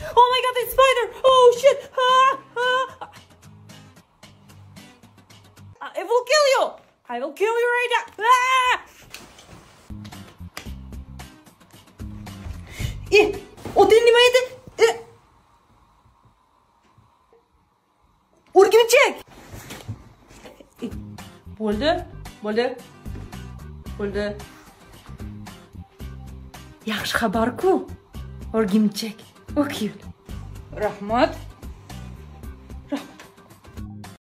Oh my god, it's spider. Oh shit. I will kill you. I will kill you right now. Otin nima edi? O'rgimchak. Bo'ldi. Yaxshi xabar-ku. O'rgimchak. O'kil. Rahmat.